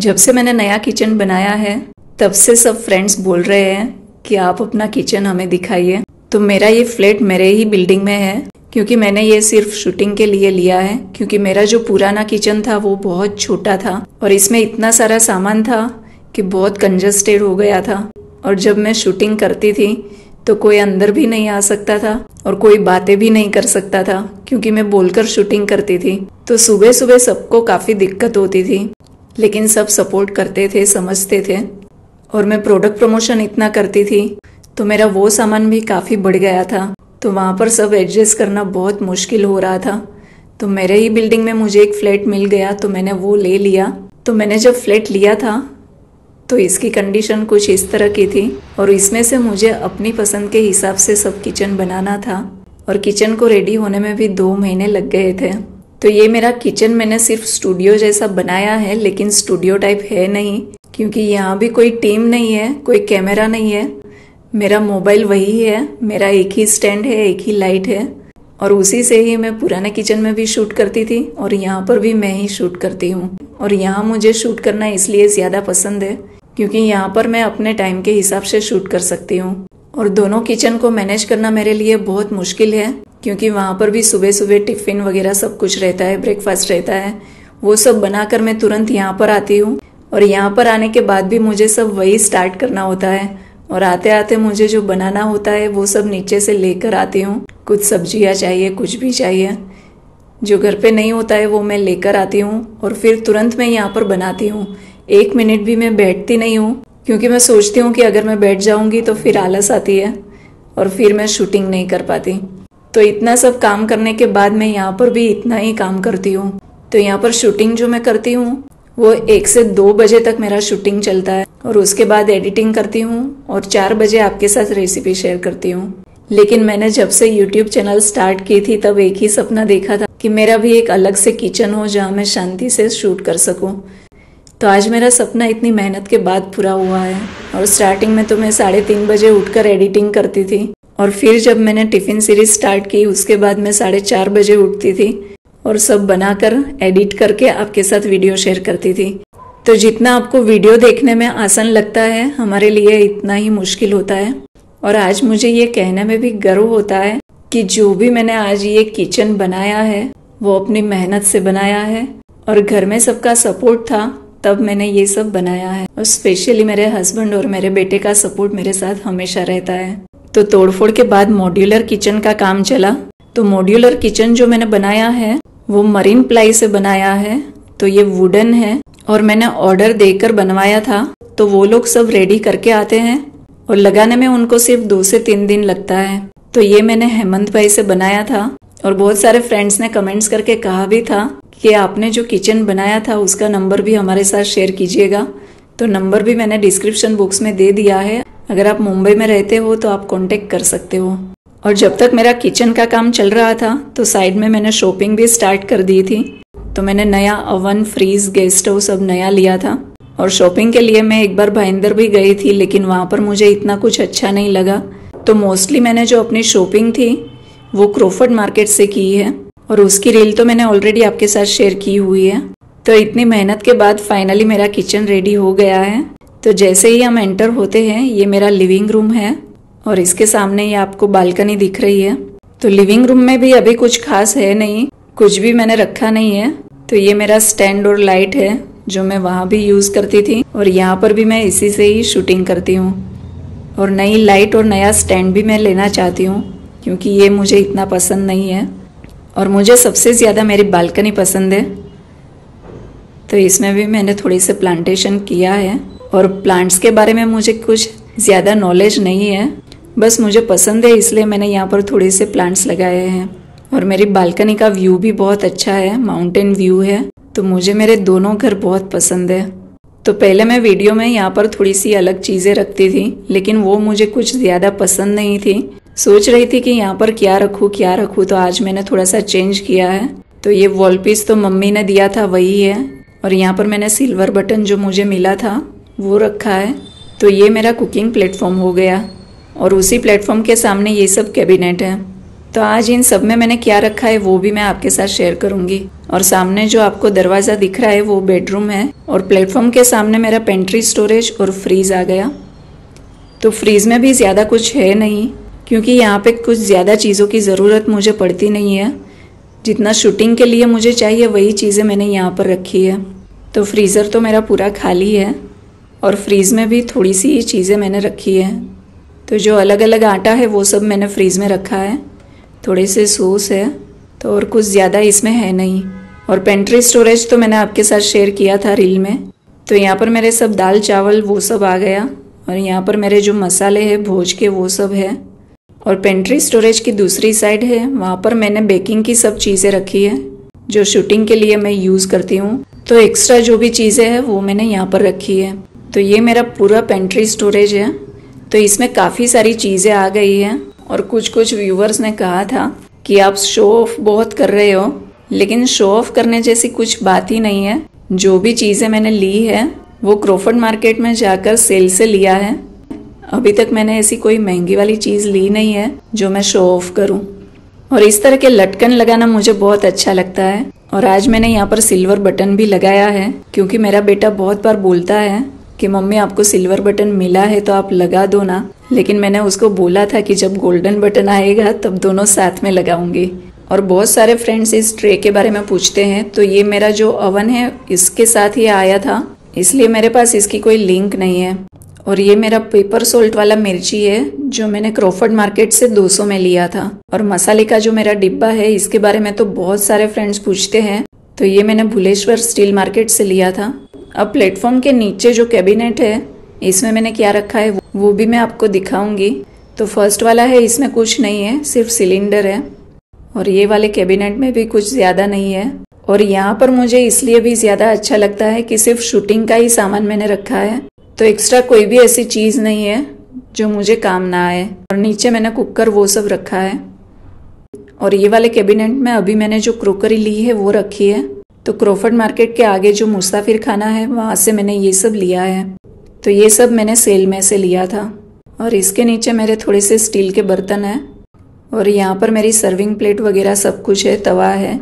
जब से मैंने नया किचन बनाया है तब से सब फ्रेंड्स बोल रहे हैं कि आप अपना किचन हमें दिखाइए। तो मेरा ये फ्लैट मेरे ही बिल्डिंग में है क्योंकि मैंने ये सिर्फ शूटिंग के लिए लिया है, क्योंकि मेरा जो पुराना किचन था वो बहुत छोटा था और इसमें इतना सारा सामान था कि बहुत कंजस्टेड हो गया था। और जब मैं शूटिंग करती थी तो कोई अंदर भी नहीं आ सकता था और कोई बातें भी नहीं कर सकता था क्योंकि मैं बोलकर शूटिंग करती थी। तो सुबह सुबह सबको काफ़ी दिक्कत होती थी, लेकिन सब सपोर्ट करते थे, समझते थे। और मैं प्रोडक्ट प्रमोशन इतना करती थी तो मेरा वो सामान भी काफ़ी बढ़ गया था, तो वहाँ पर सब एडजस्ट करना बहुत मुश्किल हो रहा था। तो मेरे ही बिल्डिंग में मुझे एक फ्लैट मिल गया तो मैंने वो ले लिया। तो मैंने जब फ्लैट लिया था तो इसकी कंडीशन कुछ इस तरह की थी और इसमें से मुझे अपनी पसंद के हिसाब से सब किचन बनाना था और किचन को रेडी होने में भी 2 महीने लग गए थे। तो ये मेरा किचन मैंने सिर्फ स्टूडियो जैसा बनाया है, लेकिन स्टूडियो टाइप है नहीं क्योंकि यहाँ भी कोई टीम नहीं है, कोई कैमरा नहीं है। मेरा मोबाइल वही है, मेरा एक ही स्टैंड है, एक ही लाइट है और उसी से ही मैं पुराने किचन में भी शूट करती थी और यहाँ पर भी मैं ही शूट करती हूँ। और यहाँ मुझे शूट करना इसलिए ज़्यादा पसंद है क्योंकि यहाँ पर मैं अपने टाइम के हिसाब से शूट कर सकती हूँ। और दोनों किचन को मैनेज करना मेरे लिए बहुत मुश्किल है क्योंकि वहाँ पर भी सुबह सुबह टिफ़िन वगैरह सब कुछ रहता है, ब्रेकफास्ट रहता है, वो सब बनाकर मैं तुरंत यहाँ पर आती हूँ और यहाँ पर आने के बाद भी मुझे सब वही स्टार्ट करना होता है और आते आते मुझे जो बनाना होता है वो सब नीचे से लेकर आती हूँ। कुछ सब्जियाँ चाहिए, कुछ भी चाहिए, जो घर पे नहीं होता है वो मैं लेकर आती हूँ और फिर तुरंत मैं यहाँ पर बनाती हूँ। 1 मिनट भी मैं बैठती नहीं हूँ क्योंकि मैं सोचती हूँ कि अगर मैं बैठ जाऊँगी तो फिर आलस आती है और फिर मैं शूटिंग नहीं कर पाती। तो इतना सब काम करने के बाद मैं यहाँ पर भी इतना ही काम करती हूँ। तो यहाँ पर शूटिंग जो मैं करती हूँ वो 1 से 2 बजे तक मेरा शूटिंग चलता है और उसके बाद एडिटिंग करती हूँ और 4 बजे आपके साथ रेसिपी शेयर करती हूँ। लेकिन मैंने जब से यूट्यूब चैनल स्टार्ट की थी तब एक ही सपना देखा था कि मेरा भी एक अलग से किचन हो जहाँ मैं शांति से शूट कर सकूँ। तो आज मेरा सपना इतनी मेहनत के बाद पूरा हुआ है। और स्टार्टिंग में तो मैं 3:30 बजे उठकर एडिटिंग करती थी और फिर जब मैंने टिफ़िन सीरीज स्टार्ट की उसके बाद मैं 4:30 बजे उठती थी और सब बनाकर एडिट करके आपके साथ वीडियो शेयर करती थी। तो जितना आपको वीडियो देखने में आसान लगता है हमारे लिए इतना ही मुश्किल होता है। और आज मुझे ये कहने में भी गर्व होता है कि जो भी मैंने आज ये किचन बनाया है वो अपनी मेहनत से बनाया है और घर में सबका सपोर्ट था तब मैंने ये सब बनाया है। और स्पेशली मेरे हस्बैंड और मेरे बेटे का सपोर्ट मेरे साथ हमेशा रहता है। तो तोड़फोड़ के बाद मॉड्यूलर किचन का काम चला। तो मॉड्यूलर किचन जो मैंने बनाया है वो मरीन प्लाई से बनाया है, तो ये वुडन है और मैंने ऑर्डर देकर बनवाया था। तो वो लोग सब रेडी करके आते हैं और लगाने में उनको सिर्फ 2 से 3 दिन लगता है। तो ये मैंने हेमंत भाई से बनाया था और बहुत सारे फ्रेंड्स ने कमेंट्स करके कहा भी था कि आपने जो किचन बनाया था उसका नंबर भी हमारे साथ शेयर कीजिएगा। तो नंबर भी मैंने डिस्क्रिप्शन बॉक्स में दे दिया है, अगर आप मुंबई में रहते हो तो आप कांटेक्ट कर सकते हो। और जब तक मेरा किचन का काम चल रहा था तो साइड में मैंने शॉपिंग भी स्टार्ट कर दी थी। तो मैंने नया ओवन, फ्रीज, गैस स्टोव सब नया लिया था और शॉपिंग के लिए मैं एक बार भाईंदर भी गई थी, लेकिन वहाँ पर मुझे इतना कुछ अच्छा नहीं लगा। तो मोस्टली मैंने जो अपनी शॉपिंग थी वो क्रोफर्ड मार्केट से की है और उसकी रील तो मैंने ऑलरेडी आपके साथ शेयर की हुई है। तो इतनी मेहनत के बाद फाइनली मेरा किचन रेडी हो गया है। तो जैसे ही हम एंटर होते हैं ये मेरा लिविंग रूम है और इसके सामने ये आपको बालकनी दिख रही है। तो लिविंग रूम में भी अभी कुछ खास है नहीं, कुछ भी मैंने रखा नहीं है। तो ये मेरा स्टैंड और लाइट है जो मैं वहाँ भी यूज़ करती थी और यहाँ पर भी मैं इसी से ही शूटिंग करती हूँ। और नई लाइट और नया स्टैंड भी मैं लेना चाहती हूँ क्योंकि ये मुझे इतना पसंद नहीं है और मुझे सबसे ज़्यादा मेरी बालकनी पसंद है। तो इसमें भी मैंने थोड़ी सी प्लांटेशन किया है और प्लांट्स के बारे में मुझे कुछ ज़्यादा नॉलेज नहीं है, बस मुझे पसंद है इसलिए मैंने यहाँ पर थोड़े से प्लांट्स लगाए हैं। और मेरी बालकनी का व्यू भी बहुत अच्छा है, माउंटेन व्यू है। तो मुझे मेरे दोनों घर बहुत पसंद है। तो पहले मैं वीडियो में यहाँ पर थोड़ी सी अलग चीज़ें रखती थी, लेकिन वो मुझे कुछ ज़्यादा पसंद नहीं थी। सोच रही थी कि यहाँ पर क्या रखूँ, तो आज मैंने थोड़ा सा चेंज किया है। तो ये वॉल पीस तो मम्मी ने दिया था वही है और यहाँ पर मैंने सिल्वर बटन जो मुझे मिला था वो रखा है। तो ये मेरा कुकिंग प्लेटफॉर्म हो गया और उसी प्लेटफॉर्म के सामने ये सब कैबिनेट है। तो आज इन सब में मैंने क्या रखा है वो भी मैं आपके साथ शेयर करूंगी। और सामने जो आपको दरवाज़ा दिख रहा है वो बेडरूम है और प्लेटफॉर्म के सामने मेरा पेंट्री स्टोरेज और फ्रीज आ गया। तो फ्रीज में भी ज़्यादा कुछ है नहीं, क्योंकि यहाँ पे कुछ ज़्यादा चीज़ों की ज़रूरत मुझे पड़ती नहीं है। जितना शूटिंग के लिए मुझे चाहिए वही चीज़ें मैंने यहाँ पर रखी है। तो फ्रीज़र तो मेरा पूरा खाली है और फ्रीज़ में भी थोड़ी सी चीज़ें मैंने रखी है। तो जो अलग अलग आटा है वो सब मैंने फ्रीज़ में रखा है। थोड़े से सॉस है, तो और कुछ ज़्यादा इसमें है नहीं। और पेंट्री स्टोरेज तो मैंने आपके साथ शेयर किया था रील में। तो यहाँ पर मेरे सब दाल चावल वो सब आ गया और यहाँ पर मेरे जो मसाले हैं भोज के वो सब है। और पेंट्री स्टोरेज की दूसरी साइड है, वहाँ पर मैंने बेकिंग की सब चीज़ें रखी है जो शूटिंग के लिए मैं यूज़ करती हूँ। तो एक्स्ट्रा जो भी चीज़ें हैं वो मैंने यहाँ पर रखी है। तो ये मेरा पूरा पेंट्री स्टोरेज है। तो इसमें काफ़ी सारी चीज़ें आ गई हैं। और कुछ व्यूवर्स ने कहा था कि आप शो ऑफ बहुत कर रहे हो, लेकिन शो ऑफ करने जैसी कुछ बात ही नहीं है। जो भी चीज़ें मैंने ली है वो क्रॉफर्ड मार्केट में जाकर सेल से लिया है। अभी तक मैंने ऐसी कोई महंगी वाली चीज़ ली नहीं है जो मैं शो ऑफ करूं। और इस तरह के लटकन लगाना मुझे बहुत अच्छा लगता है। और आज मैंने यहाँ पर सिल्वर बटन भी लगाया है, क्योंकि मेरा बेटा बहुत बार बोलता है कि मम्मी आपको सिल्वर बटन मिला है तो आप लगा दो ना। लेकिन मैंने उसको बोला था कि जब गोल्डन बटन आएगा तब दोनों साथ में लगाऊंगी। और बहुत सारे फ्रेंड्स इस ट्रे के बारे में पूछते हैं। तो ये मेरा जो ओवन है इसके साथ ही आया था, इसलिए मेरे पास इसकी कोई लिंक नहीं है। और ये मेरा पेपर सोल्ट वाला मिर्ची है जो मैंने क्रॉफर्ड मार्केट से 200 में लिया था। और मसाले का जो मेरा डिब्बा है इसके बारे में तो बहुत सारे फ्रेंड्स पूछते हैं। तो ये मैंने भुलेश्वर स्टील मार्केट से लिया था। अब प्लेटफॉर्म के नीचे जो कैबिनेट है इसमें मैंने क्या रखा है वो भी मैं आपको दिखाऊंगी। तो फर्स्ट वाला है, इसमें कुछ नहीं है, सिर्फ सिलेंडर है। और ये वाले कैबिनेट में भी कुछ ज़्यादा नहीं है। और यहाँ पर मुझे इसलिए भी ज़्यादा अच्छा लगता है कि सिर्फ शूटिंग का ही सामान मैंने रखा है। तो एक्स्ट्रा कोई भी ऐसी चीज़ नहीं है जो मुझे काम ना आए। और नीचे मैंने कुकर वो सब रखा है। और ये वाले कैबिनेट में अभी मैंने जो क्रोकरी ली है वो रखी है। तो क्रॉफर्ड मार्केट के आगे जो मुसाफिर खाना है वहाँ से मैंने ये सब लिया है। तो ये सब मैंने सेल में से लिया था। और इसके नीचे मेरे थोड़े से स्टील के बर्तन हैं। और यहाँ पर मेरी सर्विंग प्लेट वगैरह सब कुछ है, तवा है।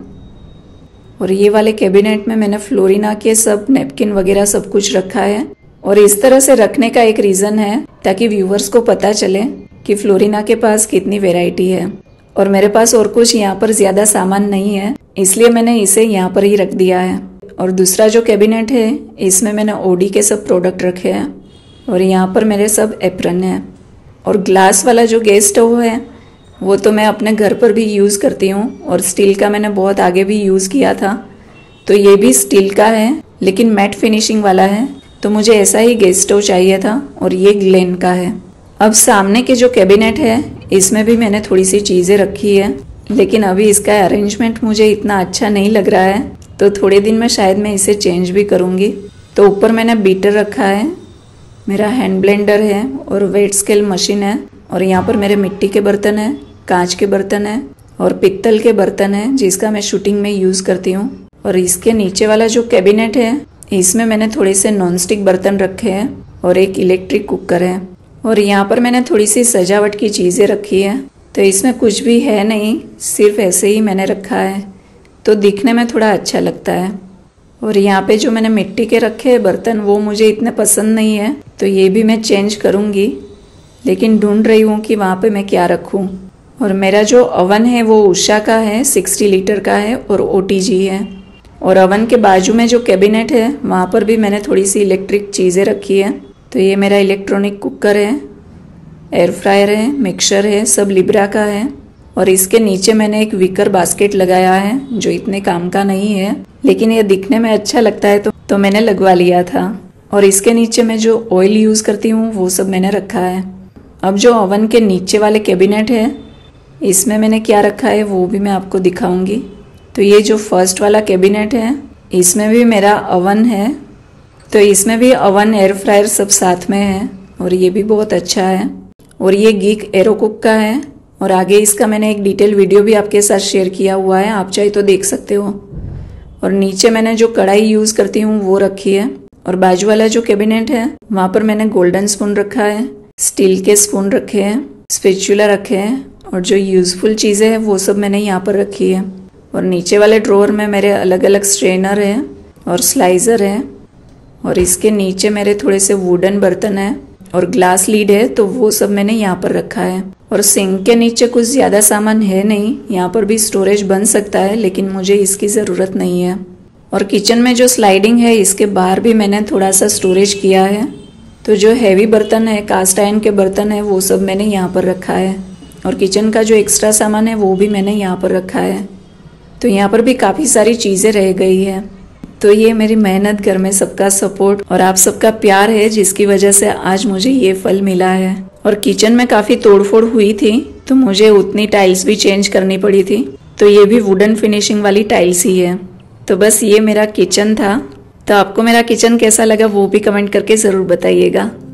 और ये वाले कैबिनेट में मैंने फ्लोरिना के सब नैपकिन वगैरह सब कुछ रखा है। और इस तरह से रखने का एक रीज़न है ताकि व्यूवर्स को पता चले कि फ्लोरिना के पास कितनी वैरायटी है। और मेरे पास और कुछ यहाँ पर ज़्यादा सामान नहीं है, इसलिए मैंने इसे यहाँ पर ही रख दिया है। और दूसरा जो कैबिनेट है इसमें मैंने ओडी के सब प्रोडक्ट रखे हैं। और यहाँ पर मेरे सब एप्रन है। और ग्लास वाला जो गैस स्टोव है वो तो मैं अपने घर पर भी यूज़ करती हूँ। और स्टील का मैंने बहुत आगे भी यूज़ किया था। तो ये भी स्टील का है लेकिन मैट फिनिशिंग वाला है। तो मुझे ऐसा ही गैस स्टोव चाहिए था। और ये ग्लेन का है। अब सामने के जो कैबिनेट है इसमें भी मैंने थोड़ी सी चीज़ें रखी है, लेकिन अभी इसका अरेंजमेंट मुझे इतना अच्छा नहीं लग रहा है। तो थोड़े दिन में शायद मैं इसे चेंज भी करूँगी। तो ऊपर मैंने बीटर रखा है, मेरा हैंड ब्लेंडर है और वेट स्केल मशीन है। और यहाँ पर मेरे मिट्टी के बर्तन हैं, कांच के बर्तन हैं और पित्तल के बर्तन हैं जिसका मैं शूटिंग में यूज़ करती हूँ। और इसके नीचे वाला जो कैबिनेट है इसमें मैंने थोड़े से नॉनस्टिक बर्तन रखे हैं और एक इलेक्ट्रिक कुकर है। और यहाँ पर मैंने थोड़ी सी सजावट की चीज़ें रखी है। तो इसमें कुछ भी है नहीं, सिर्फ ऐसे ही मैंने रखा है तो दिखने में थोड़ा अच्छा लगता है। और यहाँ पे जो मैंने मिट्टी के रखे हैं बर्तन वो मुझे इतने पसंद नहीं है, तो ये भी मैं चेंज करूँगी। लेकिन ढूंढ रही हूँ कि वहाँ पे मैं क्या रखूँ। और मेरा जो ओवन है वो उषा का है, 60 लीटर का है और OTG है। और ओवन के बाजू में जो कैबिनेट है वहाँ पर भी मैंने थोड़ी सी इलेक्ट्रिक चीज़ें रखी है। तो ये मेरा इलेक्ट्रॉनिक कुकर है, एयर फ्रायर है, मिक्सर है, सब लिब्रा का है। और इसके नीचे मैंने एक विकर बास्केट लगाया है जो इतने काम का नहीं है, लेकिन ये दिखने में अच्छा लगता है तो मैंने लगवा लिया था। और इसके नीचे मैं जो ऑयल यूज़ करती हूँ वो सब मैंने रखा है। अब जो ओवन के नीचे वाले कैबिनेट है इसमें मैंने क्या रखा है वो भी मैं आपको दिखाऊंगी। तो ये जो फर्स्ट वाला कैबिनेट है इसमें भी मेरा ओवन है। तो इसमें भी ओवन, एयर फ्रायर सब साथ में है और ये भी बहुत अच्छा है। और ये गीक एरो कुक का है और आगे इसका मैंने एक डिटेल वीडियो भी आपके साथ शेयर किया हुआ है, आप चाहे तो देख सकते हो। और नीचे मैंने जो कढ़ाई यूज़ करती हूँ वो रखी है। और बाजू वाला जो कैबिनेट है वहाँ पर मैंने गोल्डन स्पून रखा है, स्टील के स्पून रखे हैं, स्पैचुला रखे हैं और जो यूज़फुल चीज़ें हैं वो सब मैंने यहाँ पर रखी है। और नीचे वाले ड्रॉअर में मेरे अलग अलग स्ट्रेनर हैं और स्लाइज़र है, और इसके नीचे मेरे थोड़े से वुडन बर्तन है और ग्लास लीड है, तो वो सब मैंने यहाँ पर रखा है। और सिंक के नीचे कुछ ज़्यादा सामान है नहीं, यहाँ पर भी स्टोरेज बन सकता है लेकिन मुझे इसकी ज़रूरत नहीं है। और किचन में जो स्लाइडिंग है इसके बाहर भी मैंने थोड़ा सा स्टोरेज किया है। तो जो हैवी बर्तन है, कास्ट आयरन के बर्तन है, वो सब मैंने यहाँ पर रखा है। और किचन का जो एक्स्ट्रा सामान है वो भी मैंने यहाँ पर रखा है। तो यहाँ पर भी काफ़ी सारी चीज़ें रह गई है। तो ये मेरी मेहनत, घर में सबका सपोर्ट और आप सबका प्यार है जिसकी वजह से आज मुझे ये फल मिला है। और किचन में काफ़ी तोड़फोड़ हुई थी तो मुझे उतनी टाइल्स भी चेंज करनी पड़ी थी, तो ये भी वुडन फिनिशिंग वाली टाइल्स ही है। तो बस ये मेरा किचन था। तो आपको मेरा किचन कैसा लगा वो भी कमेंट करके ज़रूर बताइएगा।